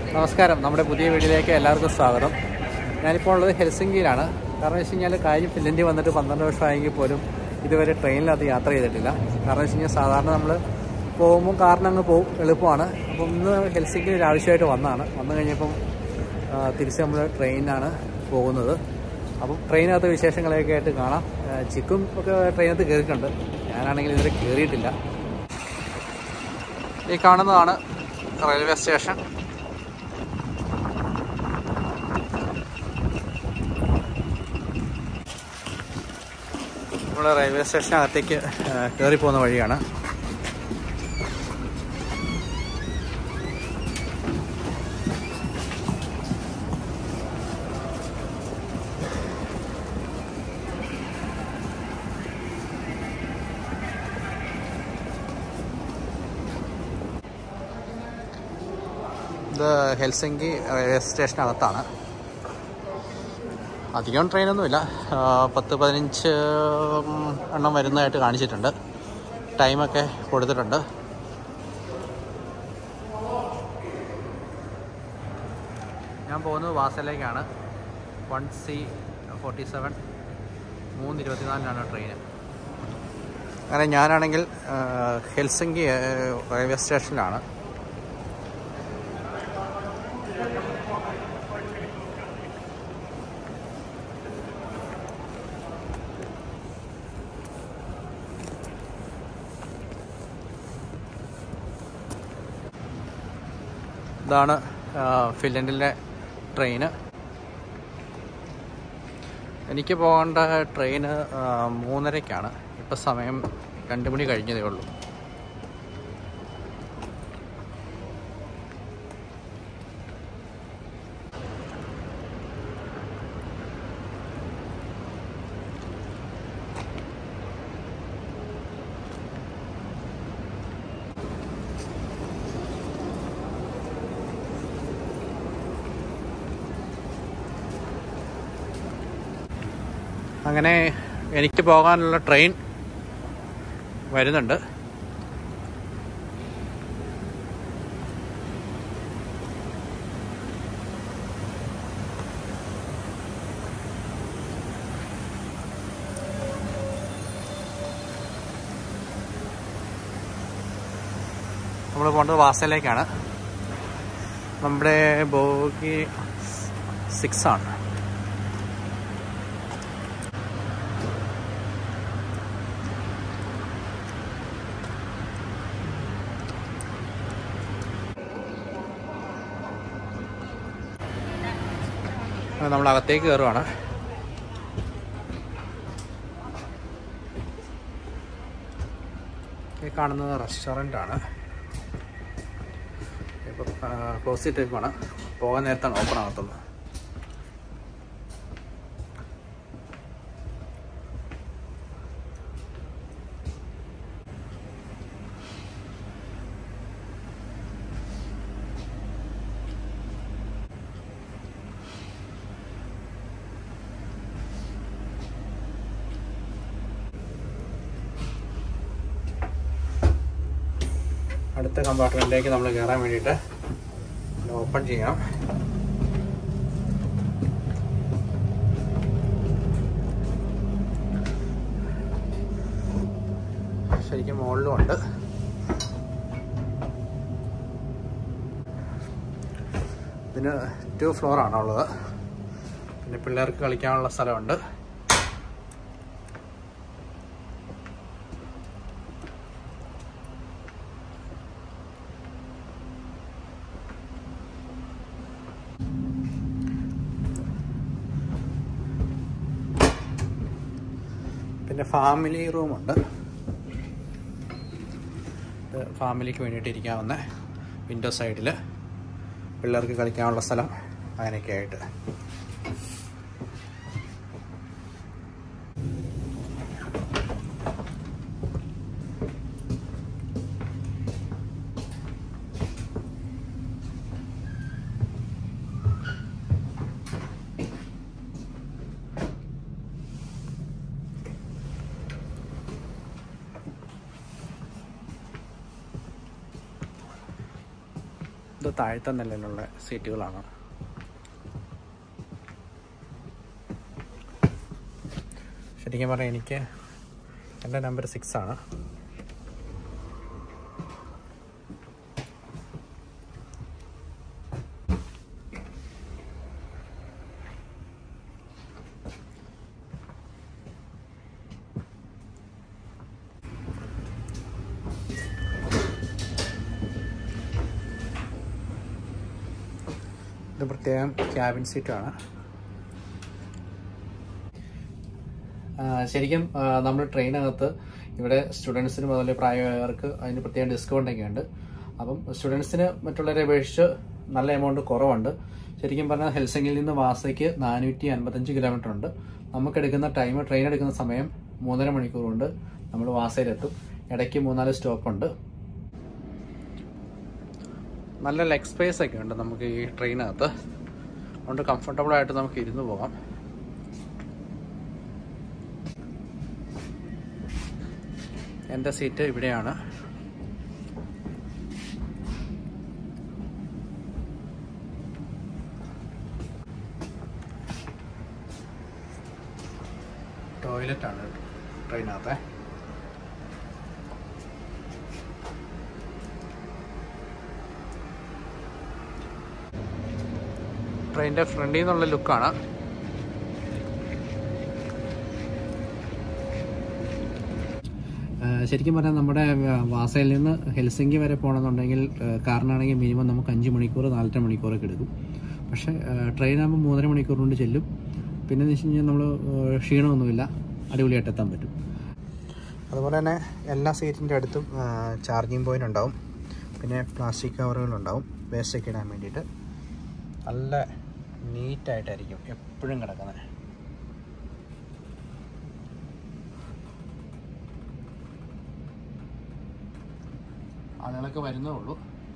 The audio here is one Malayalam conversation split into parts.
നമസ്കാരം. നമ്മുടെ പുതിയ വീഡിയോയിലേക്ക് എല്ലാവർക്കും സ്വാഗതം. ഞാനിപ്പോൾ ഉള്ളത് ഹെൽസിങ്കിയിലാണ്. കാരണം വെച്ച് കഴിഞ്ഞാൽ കാര്യം ഫിൻലൻഡിൽ വന്നിട്ട് 12 വർഷമായെങ്കിൽ പോലും ഇതുവരെ ട്രെയിനിലത് യാത്ര ചെയ്തിട്ടില്ല. കാരണം വെച്ച് കഴിഞ്ഞാൽ സാധാരണ നമ്മൾ പോകുമ്പോൾ കാറിനങ്ങ് പോകും, എളുപ്പമാണ്. അപ്പം ഇന്ന് ഹെൽസിങ്കിയിൽ ഒരു ആവശ്യമായിട്ട് വന്നു കഴിഞ്ഞപ്പം തിരിച്ച് നമ്മൾ ട്രെയിനിനാണ് പോകുന്നത്. അപ്പം ട്രെയിനകത്ത് വിശേഷങ്ങളൊക്കെ ആയിട്ട് കാണാം. ചിക്കും ഒക്കെ ട്രെയിനകത്ത് കയറിയിട്ടുണ്ട്, ഞാനാണെങ്കിൽ ഇതുവരെ കയറിയിട്ടില്ല. ഈ കാണുന്നതാണ് റെയിൽവേ സ്റ്റേഷൻ. നമ്മൾ റെയിൽവേ സ്റ്റേഷനകത്തേക്ക് കയറിപ്പോകുന്ന വഴിയാണ്. ഇത് ഹെൽസിങ്കി റെയിൽവേ സ്റ്റേഷനകത്താണ്. അധികം ട്രെയിനൊന്നുമില്ല, 10-15 എണ്ണം വരുന്നതായിട്ട് കാണിച്ചിട്ടുണ്ട്. ടൈമൊക്കെ കൊടുത്തിട്ടുണ്ട്. ഞാൻ പോകുന്നത് വാസയിലേക്കാണ്. 1C47 3:24 train. അങ്ങനെ ഞാനാണെങ്കിൽ ഹെൽസിങ്കി റെയിൽവേ സ്റ്റേഷനിലാണ്. ഇതാണ് ഫിൻലൻഡിലെ ട്രെയിന്. എനിക്ക് പോകേണ്ട ട്രെയിന് 3:30-ക്കാണ്. ഇപ്പം സമയം 2 മണി കഴിഞ്ഞതേ ഉള്ളൂ. അങ്ങനെ എനിക്ക് പോകാനുള്ള ട്രെയിൻ വരുന്നുണ്ട്. നമ്മൾ പോകേണ്ടത് വാസയിലേക്കാണ്. നമ്മുടെ ബോഗി 6 ആണ്. നമ്മൾ അകത്തേക്ക് കയറുവാണ്. ഈ കാണുന്നത് റെസ്റ്റോറൻ്റാണ്. ഇപ്പോൾ ക്ലോസ് ചെയ്തിട്ടേക്കാണ്. പോകാൻ നേരത്താണ് ഓപ്പൺ ആകത്തുള്ളൂ. അടുത്ത കമ്പാർട്ട്മെൻറ്റിലേക്ക് നമ്മൾ കയറാൻ വേണ്ടിയിട്ട് ഓപ്പൺ ചെയ്യാം. ശരിക്കും മുകളിലും ഉണ്ട്. ഇതിന് 2 ഫ്ലോറാണുള്ളത്. പിന്നെ പിള്ളേർക്ക് കളിക്കാനുള്ള സ്ഥലമുണ്ട്. പിന്നെ ഫാമിലി റൂമുണ്ട്. ഫാമിലിക്ക് വേണ്ടിയിട്ട് ഇരിക്കാവുന്ന വിൻഡോ സൈഡിൽ പിള്ളേർക്ക് കളിക്കാനുള്ള സ്ഥലം, അങ്ങനെയൊക്കെ ആയിട്ട്. ഇത് തൊട്ട് താഴത്തെ നിലയിലുള്ള സീറ്റുകളാണ്. ശരിക്കും പറഞ്ഞാൽ എനിക്ക് എൻ്റെ നമ്പർ 6 ആണ്. ഇത് പ്രത്യേകം ക്യാബിൻ സീറ്റാണ്. ശരിക്കും നമ്മൾ ട്രെയിനകത്ത് ഇവിടെ സ്റ്റുഡൻസിനും അതുപോലെ പ്രായമായവർക്ക് അതിന് പ്രത്യേകം ഡിസ്കൗണ്ടൊക്കെ ഉണ്ട്. അപ്പം സ്റ്റുഡൻസിന് മറ്റുള്ളവരെ അപേക്ഷിച്ച് നല്ല എമൗണ്ട് കുറവുണ്ട്. ശരിക്കും പറഞ്ഞാൽ ഹെൽസിംഗിൽ നിന്ന് വാസയ്ക്ക് 455 കിലോമീറ്റർ ഉണ്ട്. നമുക്കെടുക്കുന്ന ടൈം, ട്രെയിൻ എടുക്കുന്ന സമയം 3.5 മണിക്കൂർ കൊണ്ട് നമ്മൾ വാസയിലെത്തും. ഇടയ്ക്ക് 3-4 സ്റ്റോപ്പുണ്ട്. നല്ല ലെഗ് സ്പേസ് ഒക്കെ ഉണ്ട് നമുക്ക് ഈ ട്രെയിനകത്ത്. അതുകൊണ്ട് കംഫർട്ടബിളായിട്ട് നമുക്ക് ഇരുന്ന് പോകാം. എൻ്റെ സീറ്റ് ഇവിടെയാണ്. ടോയ്ലറ്റാണ് ട്രെയിനകത്തെ. ട്രെയിനിൻ്റെ ഫ്രണ്ടിൽ നിന്നുള്ള ലുക്കാണ്. ശരിക്കും പറഞ്ഞാൽ നമ്മുടെ വാസയിൽ നിന്ന് ഹെൽസിങ്കി വരെ പോകണമെന്നുണ്ടെങ്കിൽ കാറിനാണെങ്കിൽ മിനിമം നമുക്ക് 5 മണിക്കൂർ 4.5 മണിക്കൂറൊക്കെ എടുക്കും. പക്ഷേ ട്രെയിനാകുമ്പോൾ 3.5 മണിക്കൂർ കൊണ്ട് ചെല്ലും. പിന്നെ എന്ന് വെച്ച് കഴിഞ്ഞാൽ നമ്മൾ ക്ഷീണമൊന്നുമില്ല, അടിപൊളിയായിട്ട് എത്താൻ പറ്റും. അതുപോലെ തന്നെ എല്ലാ സീറ്റിൻ്റെ അടുത്തും ചാർജിങ് പോയിൻ്റ് ഉണ്ടാവും. പിന്നെ പ്ലാസ്റ്റിക് കവറുകളുണ്ടാവും വേസ്റ്റൊക്കെ ഇടാൻ വേണ്ടിയിട്ട്. നല്ല നീറ്റായിട്ടായിരിക്കും എപ്പോഴും കിടക്കുന്നത്. ആളുകളൊക്കെ വരുന്നേ ഉള്ളൂ.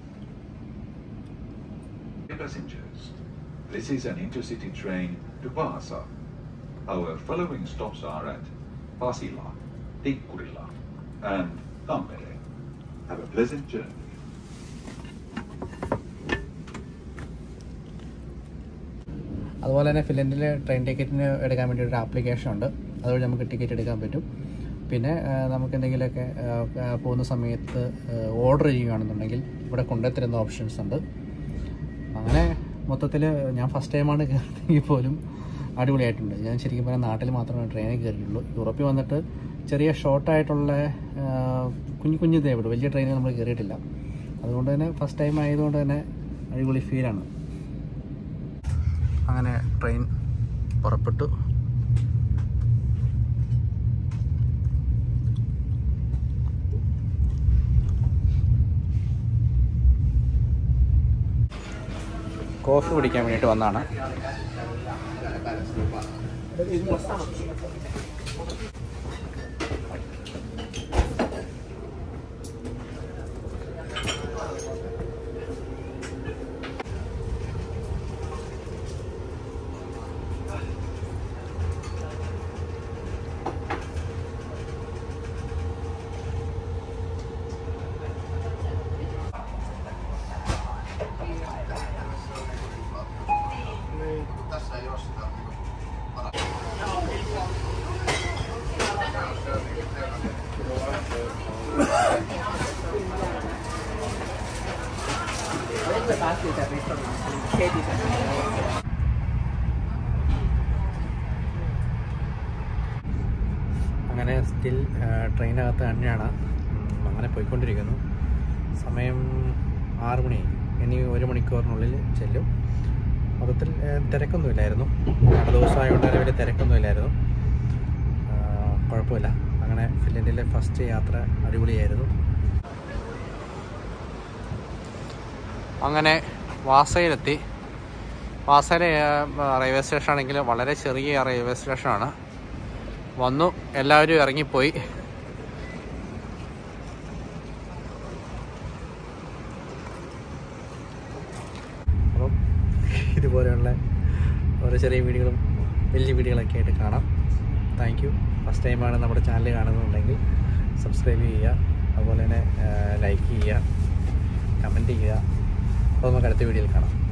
Passengers, this is an intercity train to Vaasa. Our following stops are at Pasila, Tikkurila and Tampere. Have a pleasant journey. അതുപോലെ തന്നെ ഫിൻലൻഡിലെ ട്രെയിൻ ടിക്കറ്റിന് എടുക്കാൻ വേണ്ടി ഒരു ആപ്ലിക്കേഷൻ ഉണ്ട്. അതുവഴി നമുക്ക് ടിക്കറ്റ് എടുക്കാൻ പറ്റും. പിന്നെ നമുക്ക് എന്തെങ്കിലുമൊക്കെ പോകുന്ന സമയത്ത് ഓർഡർ ചെയ്യുകയാണെന്നുണ്ടെങ്കിൽ ഇവിടെ കൊണ്ടുത്തരുന്ന ഓപ്ഷൻസ് ഉണ്ട്. അങ്ങനെ മൊത്തത്തിൽ ഞാൻ ഫസ്റ്റ് ടൈമാണ് കയറിയെങ്കിൽ പോലും അടിപൊളിയായിട്ടുണ്ട്. ഞാൻ ശരിക്കും പറഞ്ഞാൽ നാട്ടിൽ മാത്രമേ ട്രെയിനിൽ കയറിയിട്ടുള്ളൂ. യൂറോപ്പിൽ വന്നിട്ട് ചെറിയ ഷോർട്ടായിട്ടുള്ള കുഞ്ഞു ഇതേ ഉള്ളൂ, വലിയ ട്രെയിനിൽ നമ്മൾ കയറിയിട്ടില്ല. അതുകൊണ്ട് തന്നെ ഫസ്റ്റ് ടൈം ആയതുകൊണ്ട് തന്നെ അടിപൊളി ഫീലാണ്. അങ്ങനെ ട്രെയിൻ പുറപ്പെട്ടു. കോഫി കുടിക്കാൻ വേണ്ടിയിട്ട് വന്നതാണ്. അങ്ങനെ സ്റ്റിൽ ട്രെയിനകത്ത് തന്നെയാണ്. അങ്ങനെ പോയിക്കൊണ്ടിരിക്കുന്നു. സമയം 6 മണി. ഇനി 1 മണിക്കൂറിനുള്ളിൽ ചെല്ലും. മൊത്തത്തിൽ തിരക്കൊന്നുമില്ലായിരുന്നു. അടുത്ത ദിവസമായതുകൊണ്ട് തന്നെ വലിയ തിരക്കൊന്നുമില്ലായിരുന്നു. കുഴപ്പമില്ല. അങ്ങനെ ഫിൻലൻഡിലെ ഫസ്റ്റ് യാത്ര അടിപൊളിയായിരുന്നു. അങ്ങനെ വാസയിലെത്തി. വാസയിലെ റെയിൽവേ സ്റ്റേഷൻ ആണെങ്കിൽ വളരെ ചെറിയ റെയിൽവേ സ്റ്റേഷനാണ്. വന്നു, എല്ലാവരും ഇറങ്ങിപ്പോയി. അപ്പം ഇതുപോലെയുള്ള ഓരോ ചെറിയ വീഡിയോകളും വലിയ വീഡിയോകളൊക്കെ ആയിട്ട് കാണാം. Thank you. ഫസ്റ്റ് ടൈമാണ് നമ്മുടെ ചാനൽ കാണുന്നുണ്ടെങ്കിൽ സബ്സ്ക്രൈബ് ചെയ്യുക. അതുപോലെ തന്നെ ലൈക്ക് ചെയ്യുക, കമൻറ്റ് ചെയ്യുക. അപ്പോൾ നമുക്ക് അടുത്ത വീഡിയോയിൽ കാണാം.